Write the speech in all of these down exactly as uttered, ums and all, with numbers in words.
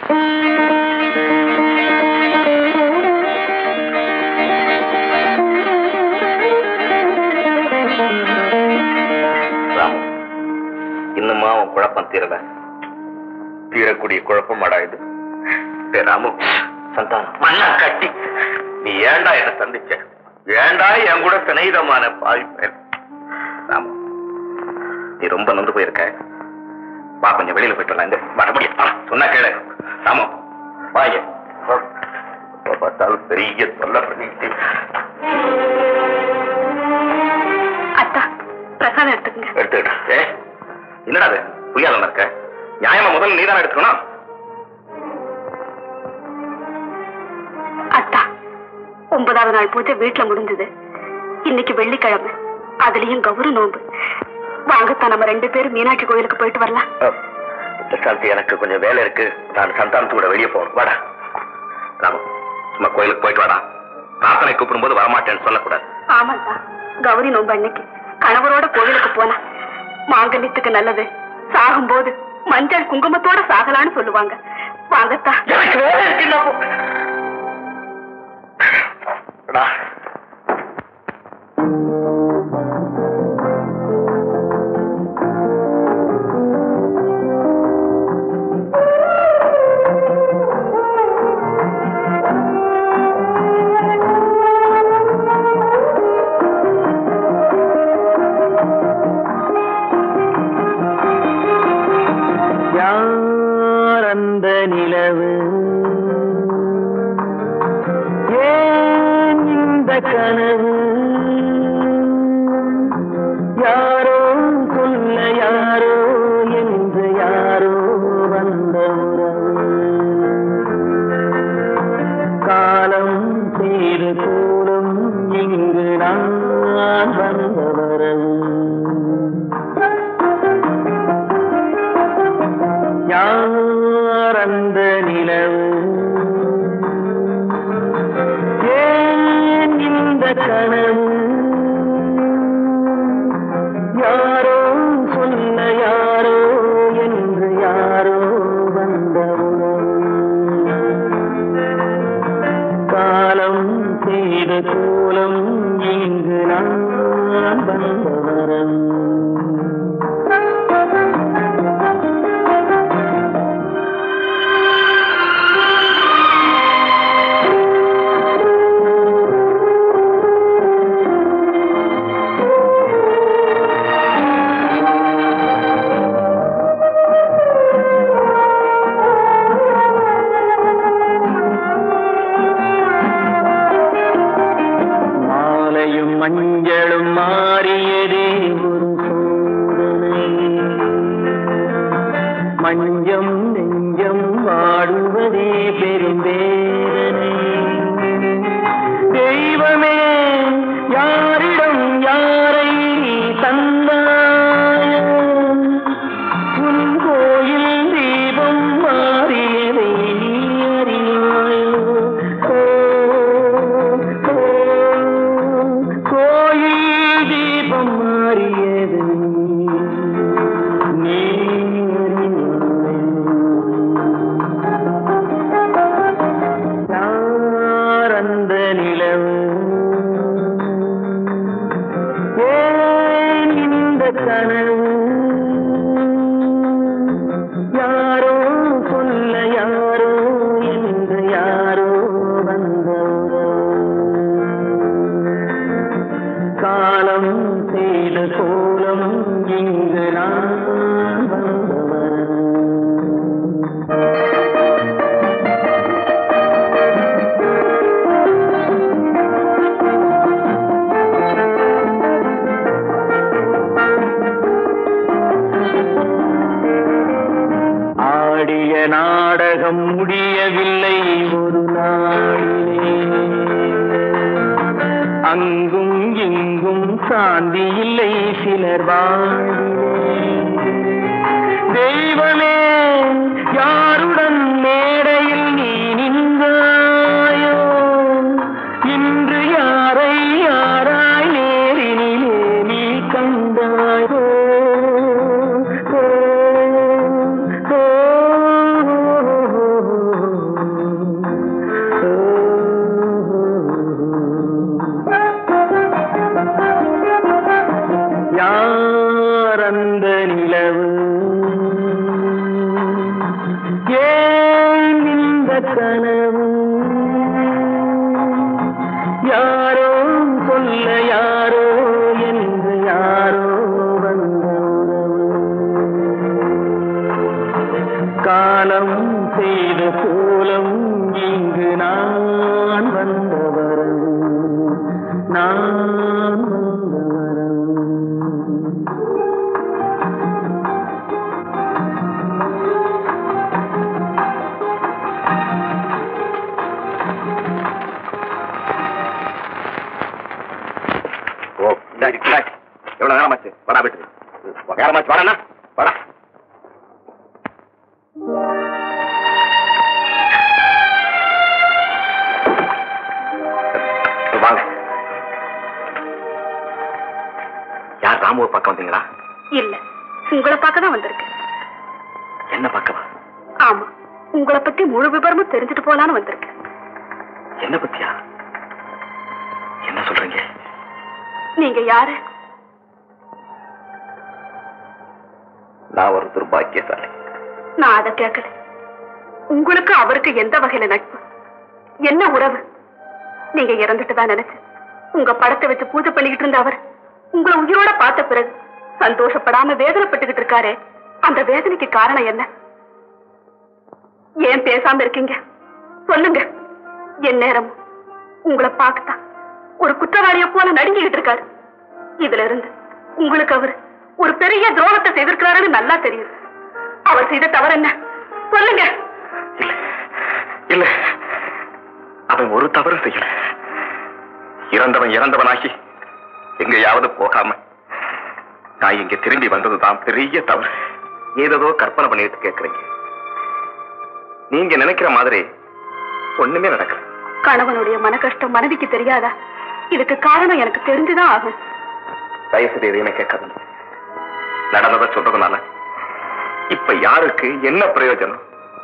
இன்னுமா அவன் குழப்பம் தீரல? தீரக்கூடிய குழப்பம் அடாயுது. ராமு, சந்தானம் மண்ணா கட்டி நீ ஏண்டா என்ன சந்திச்ச? ஏண்டா என் கூட சிநேகிதமான பாதிப்பேன்? ராமு, நீ ரொம்ப நொந்து போயிருக்க. வா, கொஞ்சம் வெளியில போயிட்டு வரலாம். இந்த வர முடியும் சொன்னா கேளு. ராமு வாங்க. பார்த்தாலும் பெரிய சொல்ல பண்ணிட்டு அத்தா பிரசாதம் எடுத்துக்கங்க. எடுத்துக்கிட்டு என்னடா அது புரியாத இருக்க? நியாயமா முதல்ல நீதான எடுத்துக்கணும். அத்தா, ஒன்பதாவது நாள் பூஜை வீட்டுல முடிஞ்சது. இன்னைக்கு வெள்ளிக்கிழமை, அதுலயும் கௌரி நோன்பு. வாங்கத்தான் நம்ம ரெண்டு பேரும் மீனாட்சி கோயிலுக்கு போயிட்டு வரலாம். சாந்தி, எனக்கு கொஞ்சம் வேலை இருக்கு. நான் சந்தானத்து கூட வெளியே போகணும். வாடா ராமு, சும்மா கோயிலுக்கு போயிட்டு வாடா. பிரார்த்தனை கூப்பிடும் போது வரமாட்டேன்னு சொல்லக்கூடாது. ஆமாத்தா, கௌரி நோன்பு அன்னைக்கு கணவரோட கோயிலுக்கு போனா மாங்கல்யத்துக்கு நல்லது. சாகும் போது மஞ்சள் குங்குமத்தோட சாகலான்னு சொல்லுவாங்க. வாங்கத்தா. அந்த நிலவு ஏன் இந்த கனவு? யாரோ சொல்ல யாரோ என்று யாரோ வந்த உறவு. காலம் செய்து கூடும் இங்கு நான் வந்த வரவு. யார் அந்த நிலவு? ஏன் இந்த கனவு? யாரோ சொல்ல யாரோ என்று யாரோ வந்த உறவு. காலம் செய்த கோலம் இங்கு நான் வந்த வரவு. மஞ்சளும் மாறியதே ஒரு சோதனை. மஞ்சம் நெஞ்சம் வாடுவதே பெரும் வேதனை. தெய்வமே, யாரிடம் யாரை தந்தாயோ? உன் கோயில் தீபம் மாறியதை அறியாயோ? தீபம் மாறியது நீ யார் அந்த நிலவு? ஏன் இந்த கனவு? யாரோ சொல்ல யாரோ என்று யாரோ வந்த காலம் செய்த கோலம் இங்கு நான் வந்தவர். ஆடிய நாடகம் முடியவில்லை ஒரு நாளிலே. அங்கும் இங்கும் சாந்தி இல்லை சிலர் வாழ்விலே. தெய்வமே, யாருடன் மேடையில் நீ நின்றாயோ? இன்று யாரை யாராய் நேரினிலே நீ கண்டாயோ? கனவு யாரோ சொல்ல யாரோ என்று யாரோ வந்த காலம் செய்த கோலம் இங்கு நான் வந்தவரம் நான் வந்தவரம் எவ்வளவு நேரமாச்சு வரா விட்டு நேரமாச்சு வரா வரா வாங்க. யார் ராமுவை பார்க்க வந்தீங்களா? இல்ல, உங்களை பார்க்க தான் வந்திருக்கேன். என்ன பார்க்கவா? ஆமா, உங்களை பத்தி முழு விவரமும் தெரிஞ்சுட்டு போலான்னு வந்திருக்கேன். என்ன பத்தியா? என்ன சொல்றீங்க? நீங்க யாரு? நான் ஒரு துர்பாக்கியசாலி. நான் அதை கேட்கல. உங்களுக்கு அவருக்கு எந்த வகையில நட்பு, என்ன உறவு? நீங்க இறந்துட்டுதான் நினைச்சு உங்க படத்தை வச்சு பூஜை பண்ணிக்கிட்டு இருந்த அவர் உங்களை உயிரோட பார்த்த பிறகு சந்தோஷப்படாம வேதனைப்பட்டுக்கிட்டு இருக்காரே, அந்த வேதனைக்கு காரணம் என்ன? ஏன் பேசாம இருக்கீங்க? சொல்லுங்க. என் நேரம் உங்களை பார்க்கத்தான் ஒரு குற்றவாளிய போல நடுங்கிக்கிட்டு இருக்காரு. இதுல இருந்து உங்களுக்கு அவர் ஒரு பெரிய துரோகத்தை செய்திருக்கிறாருன்னு நல்லா தெரியுது. அவர் செய்த தவறு என்ன சொல்லுங்க. இல்ல, அவன் ஒரு தவறு செய்யல. இறந்தவன் இறந்தவனாகி எங்கேயாவது போகாம நான் இங்க திரும்பி வந்ததுதான் பெரிய தவறு. ஏதோ கற்பனை பண்ணிட்டு கேட்கறீங்க. நீங்க நினைக்கிற மாதிரி ஒண்ணுமே நடக்கல. கணவனுடைய மன கஷ்டம் மனைவிக்கு தெரியாதா? இதுக்கு காரணம் எனக்கு தெரிஞ்சுதான் ஆகும். தயவுசெய்து எதையுமே கேட்காத. நடந்ததை சொல்றதுனால இப்ப யாருக்கு என்ன பிரயோஜனம்?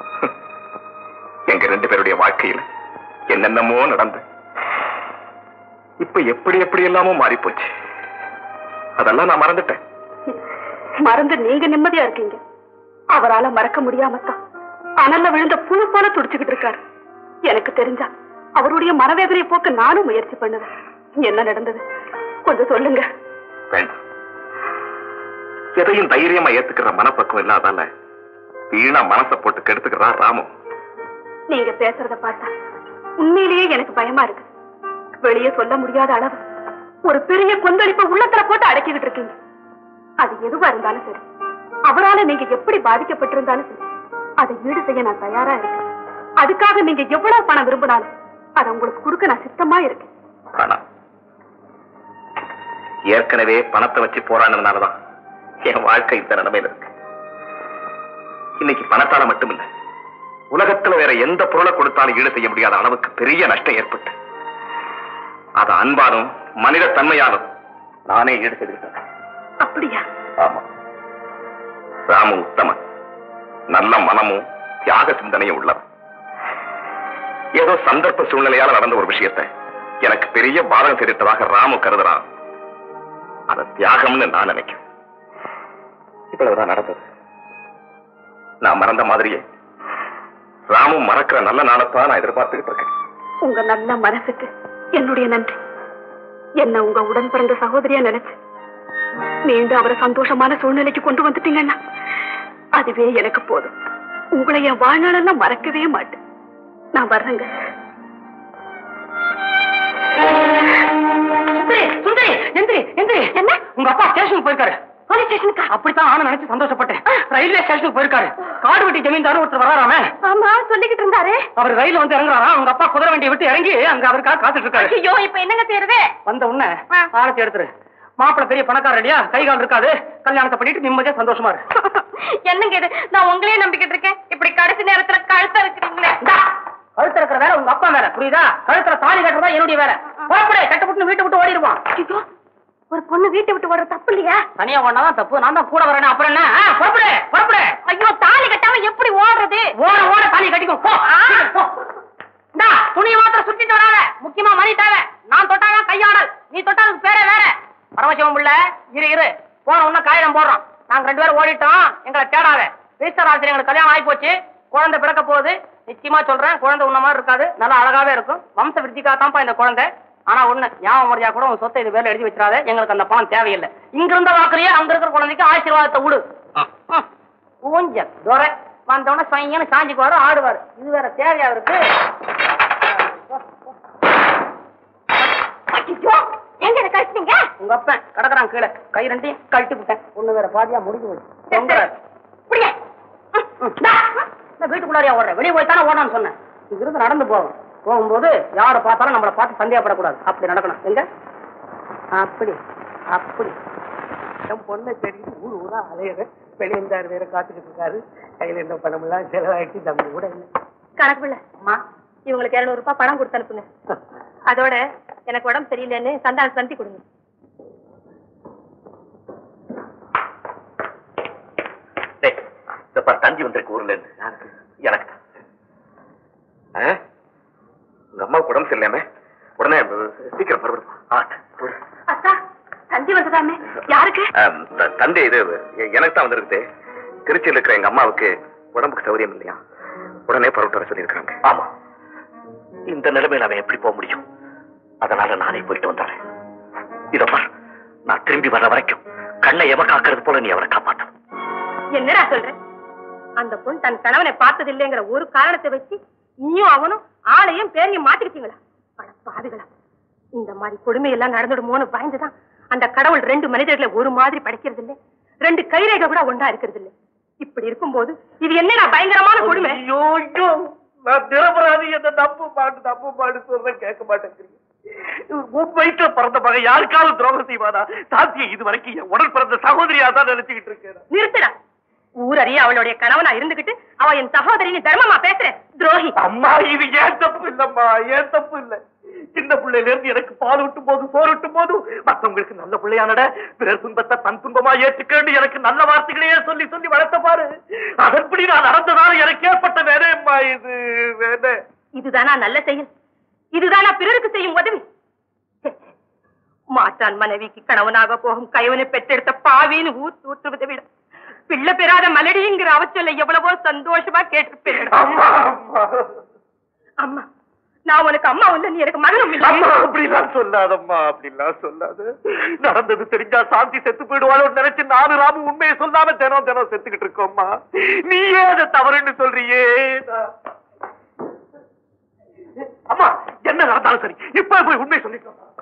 எங்க ரெண்டு பேருடைய வாழ்க்கையில என்னென்னமோ நடந்து இப்ப எப்படி எப்படி எல்லாமோ மாறி போச்சு. அதெல்லாம் நான் மறந்துட்டேன். மறந்து நீங்க நிம்மதியா இருக்கீங்க. அவரால மறக்க முடியாமத்தான் அனல்ல விழுந்த புழு போல துடிச்சுக்கிட்டு இருக்காரு. எனக்கு தெரிஞ்சா அவருடைய மனவேதனையை போக்க நானும் முயற்சி பண்ணுவேன். என்ன நடந்தது கொஞ்சம் சொல்லுங்க. வேண்டாம். எதையும் தைரியமா ஏத்துக்கிற மனப்பக்குவம் இல்லாதால வீணா மனசை போட்டு கெடுத்துக்கிறா ராமு. நீங்க பேசுறத பார்த்தா உண்மையிலேயே எனக்கு பயமா இருக்கு. வெளியே சொல்ல முடியாத அளவு ஒரு பெரிய கொந்தளிப்பை உள்ளத்துல போட்டு அடக்கிக்கிட்டு இருக்கீங்க. அது எதுவா இருந்தாலும் சரி, அவரால நீங்க எப்படி பாதிக்கப்பட்டிருந்தாலும் சரி, அதை ஈடு செய்ய நான் தயாரா இருக்கேன். அதுக்காக நீங்க எவ்வளவு பணம் விரும்பினாலும் அதை உங்களுக்கு கொடுக்க நான் சித்தமா இருக்கேன். பணம் ஏற்கனவே பணத்தை வச்சு போராடினதுனாலதான் என் வாழ்க்கை இந்த நிலைமையில இருக்கு. இன்னைக்கு பணத்தால மட்டும் இல்ல, உலகத்துல வேற எந்த பொருளை கொடுத்தாலும் ஈடு செய்ய முடியாத அளவுக்கு பெரிய நஷ்டம் ஏற்பட்டு அது அன்பாலும் மனித தன்மையாலும் நானே ஈடு செய்திருக்கேன். அப்படியா? ஆமா. ராமு உத்தமன், நல்ல மனமும் தியாக சிந்தனையும் உள்ளவன். ஏதோ சந்தர்ப்ப சூழ்நிலையால நடந்த ஒரு விஷயத்தை எனக்கு பெரிய பாதகம் செய்திட்டதாக ராமு கருதுறான். அத தியாகம்னு நான் நினைக்கிறேன். இவ்வளவுதான் நடந்தது. நான் மறந்த மாதிரியே ராமு மறக்கிற நல்ல நாளத்தான் நான் எதிர்பார்த்துக்கிட்டு இருக்கேன். உங்க நல்ல மனசுக்கு என்னுடைய நன்றி. என்ன உங்க உடன் பிறந்த சகோதரியா நினைச்சு மீண்டும் அவரை சந்தோஷமான சூழ்நிலைக்கு கொண்டு வந்துட்டீங்கன்னா அதுவே எனக்கு போதும். உங்களை என் வாழ்நாளெல்லாம் மறக்கவே மாட்டேன். நான் வர்றேங்க. சுந்தரி, எந்திரி, எந்திரி. என்ன? உங்க அப்பா ஸ்டேஷனுக்கு போயிருக்காரு. போலீஸ் ஸ்டேஷனுக்கு? அப்படித்தான் ஆன நினைச்சு சந்தோஷப்பட்டேன். ரயில்வே ஸ்டேஷனுக்கு போயிருக்காரு. காடு வெட்டி ஜமீன்தாரு ஒருத்தர் வராராமே. ஆமா, சொல்லிக்கிட்டு இருந்தாரு. அவர் ரயில வந்து இறங்குறாரா. உங்க அப்பா குதிரை வண்டியை விட்டு இறங்கி அங்க அவருக்காக காத்துட்டு இருக்காரு. ஐயோ, இப்ப என்னங்க செய்யறது? வந்த உடனே ஆலத்தி எடுத்துரு. மாப்பிள்ள பெரிய பணக்கார ரெடியா, கை கால் இருக்காது, கல்யாணத்தை பண்ணிட்டு நிம்மதியா சந்தோஷமா இருக்கு. என்னங்க இது? நான் உங்களையே நம்பிக்கிட்டு இருக்கேன். இப்படி கடைசி நேரத்துல கழுத்த இருக்கிறீங்களே. கழுத்துல இருக்கிற வேலை உங்க அப்பா வேலை, புரியுதா? கழுத்துல தாலி கட்டுறதா என்னுடைய வேலை. புறப்படு, கட்டப்பட்டு வீட்டை விட்டு ஓடிடுவான். ஐயோ, ஒரு பொண்ணு வீட்டை விட்டு ஓடுற தப்பு இல்லையா? தனியா ஓடினாதான் தப்பு. நான் தான் கூட வரேன். அப்புறம் என்ன? புறப்படு, புறப்படு. ஐயோ, தாலி கட்டாம எப்படி ஓடுறது? ஓட ஓட தாலி கட்டிக்கும். துணியை மாத்திரம் சுத்திட்டு வராத. முக்கியமா மணி தேவை. நான் தொட்டாதான் கையாடல், நீ தொட்டாலும் பேரே வேற. பரமசிவம் பிள்ளை, இரு இரு, போன உடனே காகிதம் போடுறோம். நாங்க ரெண்டு பேரும் ஓடிட்டோம், எங்களை தேடாத. ரிஜிஸ்டர் ஆசிரியர் எங்களுக்கு கல்யாணம் ஆகி போச்சு, குழந்தை பிறக்க போகுது. நிச்சயமா சொல்றேன், குழந்தை உன்ன மாதிரி இருக்காது, நல்லா அழகாவே இருக்கும். வம்ச விருத்திக்காகத்தான்ப்பா இந்த குழந்தை. ஆனா ஒண்ணு ஞாபகம் மரியா கூட உன் சொத்தை இது பேர்ல எழுதி வச்சிடாத, எங்களுக்கு அந்த பணம் தேவையில்லை. இங்க இருந்த வாக்குலயே அங்க இருக்கிற குழந்தைக்கு ஆசீர்வாதத்தை விடு. ஊஞ்சல் துரை வந்தவன சொயங்கன்னு சாஞ்சிக்குவாரு, ஆடுவாரு. இது வேற தேவையா இருக்கு. எங்க கழிச்சிட்டீங்க? உங்க அப்பன் கடக்குறான் கீழே, கை ரெண்டையும் கழட்டி விட்டேன். ஒண்ணு வேற பாதியா முடிஞ்சு போச்சு. வீட்டுக்குள்ளாரியா ஓடுறேன், வெளியே போய் தானே ஓடணும்னு சொன்னேன். இங்கிருந்து நடந்து போகும், போகும்போது யாரை பார்த்தாலும் நம்மளை பார்த்து சந்தேகப்படக்கூடாது. அப்படி நடக்கணும். எங்க அப்படி அப்படி என் பொண்ணை தெரிஞ்சு ஊர் ஊரா அலையிற வெளியிருந்தாரு வேற காத்துக்கிட்டு இருக்காரு. கையில இருந்த பணம் எல்லாம் செலவாயிட்டு தம்பி கூட இல்லை. கணக்கு பிள்ளை, அம்மா இவங்களுக்கு இருநூறு ரூபாய் பணம் கொடுத்து அனுப்புங்க. அதோட எனக்கு உடம்பு சரியில்லைன்னு சந்தான சந்தி கொடுங்க. தஞ்சி வந்திருக்கு ஊர்ல இருந்து. எனக்கு உங்க அம்மாவுக்கு உடம்பு சரியில்லாம உடனே சீக்கிரம் பரவாயில்ல. அக்கா தந்தி வந்ததாமே? யாருக்கு? தந்தை இது எனக்கு தான் வந்திருக்கு. திருச்சியில் இருக்கிற எங்க அம்மாவுக்கு உடம்புக்கு சௌரியம் இல்லையா, உடனே பரவிட்டு வர சொல்லியிருக்காங்க. ஆமா, இந்த நிலைமையில அவன் எப்படி போக முடியும்? அதனால நானே போயிட்டு வந்தாரேன். இதப்பா, நான் திரும்பி வர வரைக்கும் கண்ணை எவ காக்கிறது போல நீ அவரை காப்பாற்றணும். என்னடா சொல்ற? அந்த பொண்ணு தன் கணவனை பார்த்தது இல்லைங்கிற ஒரு காரணத்தை வச்சு நீயும் அவனும் ஆளையும் பேரையும் மாத்திக்கிட்டீங்களா? பாதுகளா, இந்த மாதிரி கொடுமையெல்லாம் நடந்துடுமோன்னு பயந்துதான் அந்த கடவுள் ரெண்டு மனிதர்களை ஒரு மாதிரி படைக்கிறது இல்லை, ரெண்டு கைரேகை கூட ஒன்றா இருக்கிறது இல்லை. இப்படி இருக்கும்போது இது என்னடா பயங்கரமான கொடுமை? நான் நிரபராதி என்ன தப்பு பாட்டு தப்பு பாட்டு சொல்றேன், கேட்க மாட்டேங்கிறீங்க. மும்பைக்கு பிறந்த மகன் யாருக்காவது துரோகம் செய்வானா? சாத்தியம் இது வரைக்கும் என் உடல் பிறந்த சகோதரியா தான் நினைச்சுக்கிட்டு இருக்கேன். நிறுத்துடா. ஊரறிய அவளுடைய கணவனா இருந்துகிட்டு அவ என் சகோதரின்னு தர்மமா பேசுற துரோகி. அம்மா இது ஏன் தப்பு இல்லம்மா, ஏன் தப்பு இல்ல. சின்ன பிள்ளையில இருந்து எனக்கு பால் விட்டும் போது சோறு விட்டும் போது மற்றவங்களுக்கு நல்ல பிள்ளையானட பிறர் துன்பத்தை தன் துன்பமா ஏற்றுக்கேண்டு எனக்கு நல்ல வார்த்தைகளையே சொல்லி சொல்லி வளர்த்த பாரு. அதன்படி நான் நடந்ததால எனக்கு ஏற்பட்ட வேலையம்மா இது வேலை. இதுதானா நல்ல செயல்? இதுதானா பிறருக்கு செய்யும் உதவி? மாற்றான் மனைவிக்கு கணவனாக போகும் கைவனை பெற்றெடுத்த பாவின்னு ஊர் தூற்றுவதை விட பிள்ளை பெறாத மலடிங்கிற அவச்சொல்ல எவ்வளவோ சந்தோஷமா கேட்டிருப்பேன். அம்மா, நான் உனக்கு அம்மா வந்து நீ எனக்கு மகனும் இல்லை. அம்மா அப்படிலாம் சொல்லாதம்மா, அப்படிலாம் சொல்லாது. நடந்தது தெரிஞ்சா சாந்தி செத்து போயிடுவாளோன்னு நினைச்சு நானு ராமு உண்மையை சொல்லாம தினம் தினம் செத்துக்கிட்டு இருக்கோம்மா. நீயே அதை தவறுன்னு சொல்றியே. அம்மா என்ன நடந்தாலும் சரி, இப்ப போய் உண்மையை சொல்லிட்டோம்.